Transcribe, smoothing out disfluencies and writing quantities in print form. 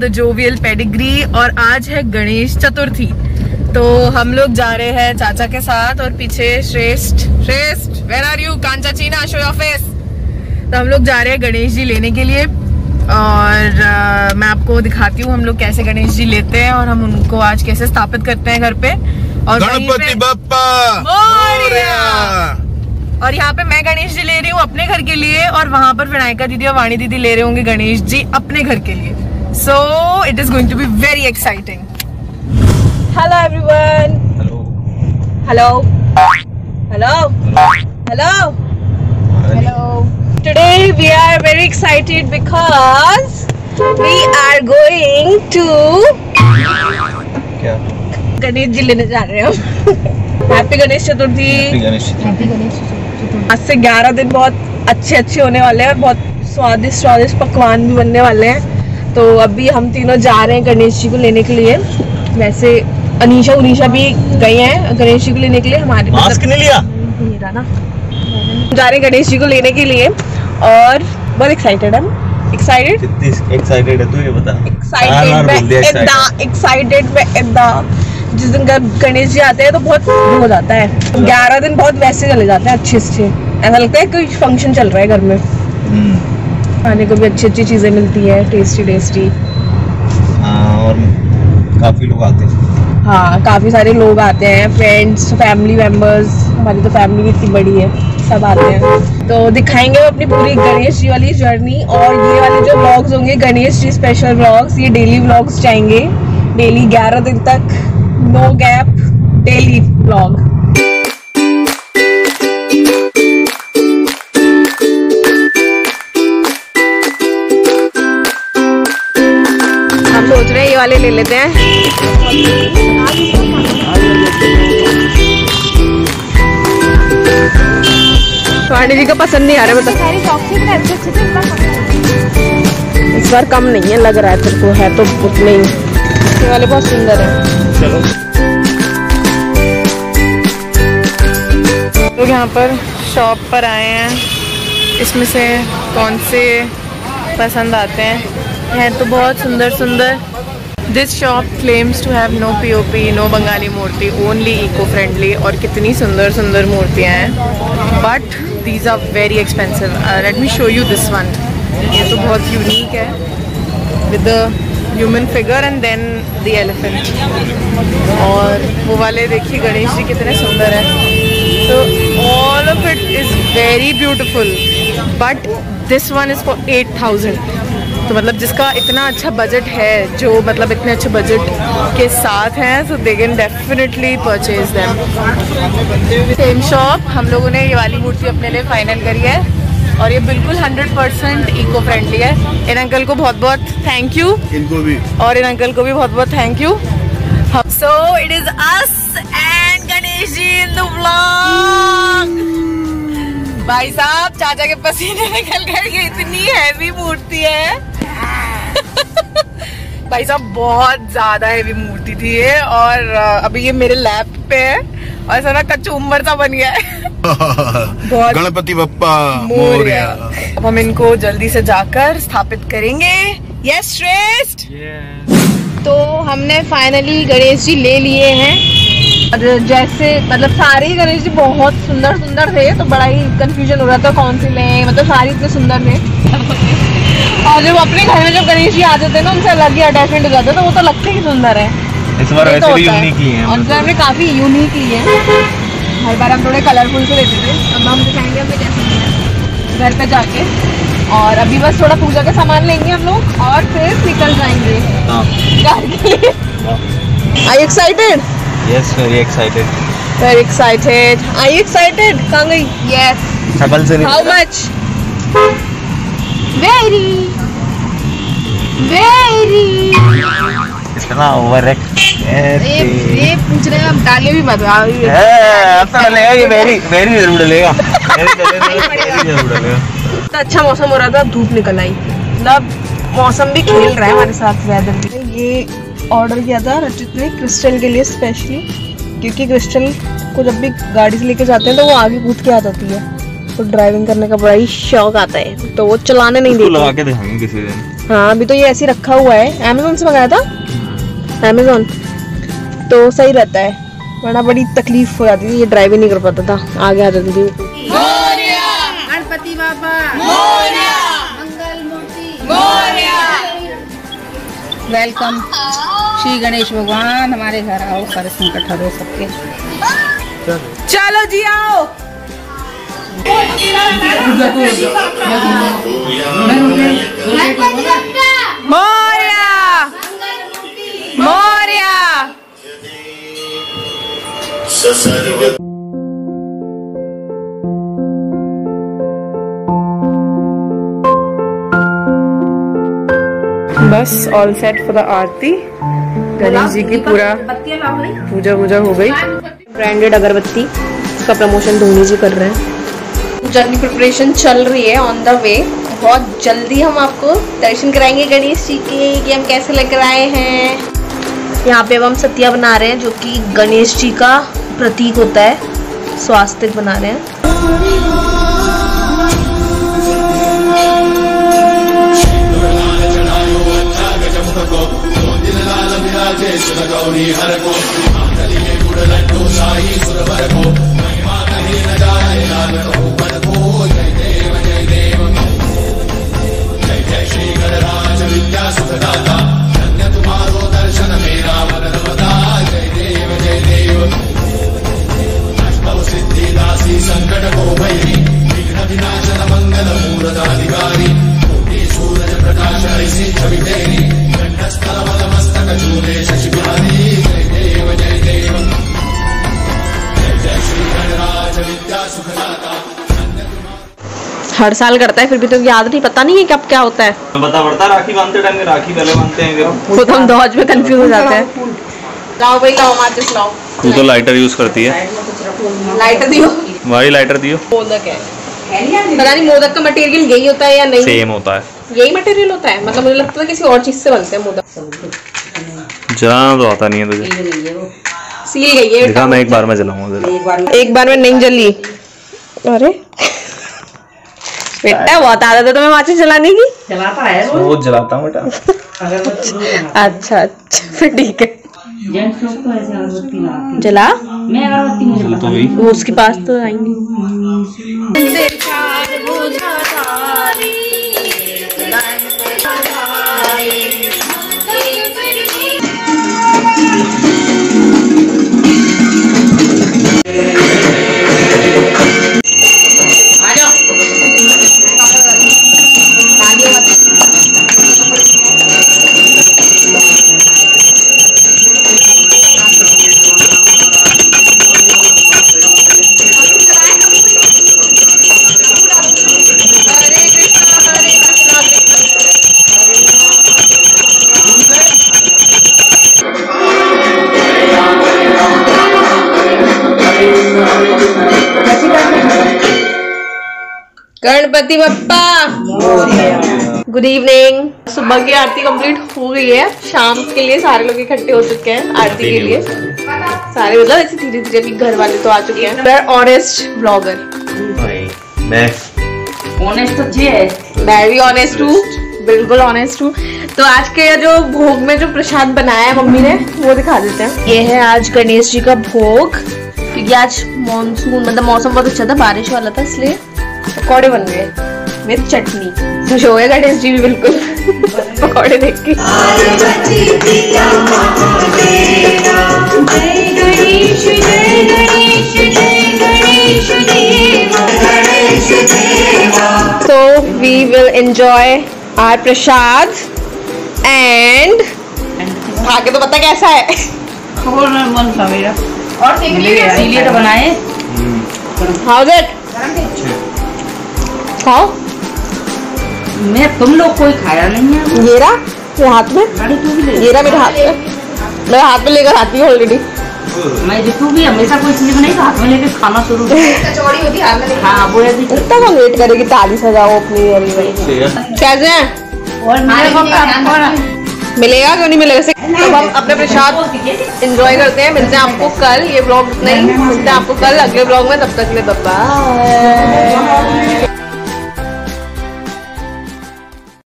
The jovial pedigree. और आज है गणेश चतुर्थी, तो हम लोग जा रहे हैं चाचा के साथ और पीछे श्रेष्ठ वेयर आर यू कांचा चीना शो योर फेस। तो हम लोग जा रहे हैं गणेश जी लेने के लिए और मैं आपको दिखाती हूँ हम लोग कैसे गणेश जी लेते हैं और हम उनको आज कैसे स्थापित करते हैं घर पे। और गणपति बप्पा मोरया। और यहाँ पे मैं गणेश जी ले रही हूँ अपने घर के लिए और वहाँ पर विनायका दीदी और वाणी दीदी ले रहे होंगे गणेश जी अपने घर के लिए। So it is going to be very exciting. Hello everyone. Hello hello hello hello. Today we are very excited because we are going to क्या गणेश जी लेने जा रहे हैं हम। हैप्पी गणेश चतुर्थी। हैप्पी गणेश चतुर्थी। आज से 11 दिन बहुत अच्छे होने वाले हैं और बहुत स्वादिष्ट पकवान भी बनने वाले हैं। तो अभी हम तीनों जा रहे हैं गणेश जी को लेने के लिए। वैसे अनीशा उनीशा भी गई हैं गणेश जी को लेने के लिए। हमारे मास्क नहीं लिया मेरा ना जा रहे हैं गणेश जी को लेने के लिए और बहुत एक्साइटेड है। एक्साइटेड एक्साइटेड है तू ये बता। एक्साइटेड में जिस दिन गणेश जी आते हैं तो बहुत हो जाता है। 11 दिन बहुत वैसे चले जाते हैं अच्छे ऐसा लगता है कोई फंक्शन चल रहा है घर में। खाने को भी अच्छी चीजें मिलती है टेस्टी। और काफी लोग आते हैं। हाँ काफी सारे लोग आते हैं, फ्रेंड्स फैमिली मेंबर्स। हमारी तो फैमिली भी इतनी बड़ी है, सब आते हैं। तो दिखाएंगे अपनी पूरी गणेश जी वाली जर्नी। और ये वाले जो व्लॉग्स होंगे गणेश जी स्पेशल व्लॉग्स, ये डेली व्लॉग्स जाएंगे। डेली 11 दिन तक नो गैप डेली व्लॉग। हम सोच रहे हैं ये वाले ले लेते हैं। वाणी जी को पसंद नहीं आ रहा मतलब। इस बार कम नहीं है लग रहा है तेरे को, है तो उतने ही। ये वाले बहुत सुंदर है। चलो लोग यहाँ पर शॉप पर आए हैं, इसमें से कौन से पसंद आते हैं तो बहुत सुंदर। This shop claims to have no POP, no Bengali मूर्ति, ओनली इको फ्रेंडली। और कितनी सुंदर मूर्तियाँ हैं but these are very expensive. Let me show you this one. ये तो बहुत यूनिक है with the human figure and then the elephant. और वो वाले देखिए गणेश जी कितने सुंदर हैं। तो all of it is very beautiful but this one is for 8000। तो मतलब जिसका इतना अच्छा बजट है, जो मतलब इतने अच्छे बजट के साथ हैं, so they can definitely purchase them। Same shop हम लोगों ने ये वाली मूर्ति अपने लिए फाइनल करी है और ये बिल्कुल 100% इको फ्रेंडली है। इन अंकल को बहुत बहुत थैंक यू, इनको भी, और इन अंकल को भी बहुत बहुत thank you. So it is us and Ganesh ji in the vlog. भाई साहब चाचा के पसीने निकल गए, ये इतनी हैवी मूर्ति है। भाई साहब बहुत ज्यादा हैवी मूर्ति थी ये और अभी ये मेरे लैप पे है और ऐसा ना कचूमर सा बन गया है। गणपति बप्पा मोरया। अब हम इनको जल्दी से जाकर स्थापित करेंगे। यस श्रेष्ठ। तो हमने फाइनली गणेश जी ले लिए हैं और जैसे मतलब सारे ही गणेश जी बहुत सुंदर थे तो बड़ा ही कंफ्यूजन हो रहा था कौन से लें, मतलब सारे इतने सुंदर थे। और जब अपने घर में जब गणेश जी आ जाते हैं ना उनसे अलग ही अटैचमेंट हो जाता है तो वो तो लगते ही सुंदर है। इस बार वैसे भी यूनिक ही है और हमने काफी यूनिक ली है। हर बार हम थोड़े कलरफुल से लेते थे, अब हम दिखाएंगे हमें कैसे घर पे जाके। और अभी बस थोड़ा पूजा का सामान लेंगे हम लोग और फिर निकल जाएंगे घर के लिए। Are you excited? Yes, very excited. Very excited. Are you excited? कहाँ गई? Yes. शकल से नहीं। How much? Very. इतना ओवर ये पूछ रहे हैं अब डाले भी मत। अब तो डलेगा ये वेरी जरूर डलेगा। तो अच्छा मौसम हो रहा था, धूप निकल आई, मतलब मौसम भी खेल रहा है हमारे साथ, वेदर भी। ये ऑर्डर किया था रचित ने क्रिस्टल के लिए स्पेशली, क्योंकि क्रिस्टल को जब भी गाड़ी से लेके जाते हैं तो वो आगे कूद के आ जाती है। इसको ड्राइविंग करने का बड़ा ही शौक आता है, तो वो चलाने नहीं देती। लगा के दिखाएंगे किसी दिन। हाँ अभी तो ये ऐसे रखा हुआ है, अमेज़न से मंगाया था, अमेज़न, तो सही रहता है, वरना बड़ी तकलीफ हो जाती थी, ये ड्राइव ही नहीं कर पाता था, आगे आ जाती थी। गणपति बाबा मोरया, मंगल मूर्ति मोरया। वेलकम श्री गणेश भगवान, हमारे घर आओ, सारे संकट हरो सबके। चलो जी आओ। मोरया मोरया। बस all set for the aarti. Ganesh ji की पूरा पूजा वूजा हो गई। ब्रांडेड अगरबत्ती, इसका प्रमोशन धोनी जी कर रहे हैं। पूजा की प्रिपरेशन चल रही है, ऑन द वे। बहुत जल्दी हम आपको दर्शन कराएंगे गणेश जी के कि हम कैसे लेकर आए हैं। यहाँ पे अब हम सतिया बना रहे हैं, जो कि गणेश जी का प्रतीक होता है, स्वास्तिक बना रहे हैं। हर साल करता है, फिर भी तो याद नहीं, पता नहीं है कब क्या होता है। बता पड़ता, राखी बांधते टाइम राखी पहले बांधते हैं, खुद हम दौज में कंफ्यूज हो जाते हैं। लाओ भाई लाओ, माचिस लाओ। तू तो लाइटर यूज करती है। लाइटर दियो भाई, लाइटर दियो। मोदक है, पता नहीं मोदक का मटेरियल यही होता है या नहीं। सेम होता है, यही मटेरियल होता है, मतलब मुझे लगता है किसी और चीज से बनते हैं मोदक। जलाना तो आता नहीं है तुझे। सील गई है, देखा, मैं एक बार में जलाऊंगा। एक बार में नहीं जली। अरे बेटा बहुत आदत है तुम्हें माचिस जलाने की। चलाता है रोज जलाता हूँ बेटा। अच्छा अच्छा फिर ठीक है। जेंट्स लोग तो ऐसे अगरबत्ती लगाते हैं। जला, मैं अगरबत्ती नहीं जलाती। तो वो उसके पास तो आएंगे। Ganpati Bappa good evening. सुबह की आरती कंप्लीट हो गई है, शाम के लिए सारे लोग इकट्ठे हो चुके हैं आरती के लिए। सारे मतलब ऐसे धीरे धीरे भी घर वाले तो आ चुके हैं। ऑनेस्ट ब्लॉगर, मैं ऑनेस्ट तो जी है, मैं भी ऑनेस्ट हूँ, बिल्कुल ऑनेस्ट हूँ। तो आज के जो भोग में जो प्रसाद बनाया है मम्मी ने, वो दिखा देते हैं। ये है आज गणेश जी का भोग, क्योंकि आज मॉनसून मतलब मौसम बहुत अच्छा था, बारिश वाला था, इसलिए पकौड़े बन गए विद चटनी। खुश हो गए गणेश जी भी बिल्कुल पकौड़े देख के। So we will enjoy our prasad and आगे तो पता कैसा है। मन था मेरा और देख लीजिए, इसीलिए तो बनाए। How's it? खाओ। मैं तुम लोग कोई खाया नहीं है। ये रहा ये हाथ में, अरे तू भी ले। ये रहा मेरे हाथ में, मैं हाथ में लेकर आती हूँ ऑलरेडी। मैं जो तू भी हमेशा कोई चीज बनाई तो हाथ में लेकर खाना शुरू। कचौड़ी होती है हाथ में। हाँ वो है। इतना कौन वेट करेगी, ताली सजाओ अपनी। कैसे हैं? और मिलेगा क्यों नहीं मिलेगा। तो हम अपने प्रसाद एंजॉय करते हैं। मिलते हैं आपको कल, ये ब्लॉग नहीं मिलते हैं आपको कल अगले ब्लॉग में। तब तक ले बाय।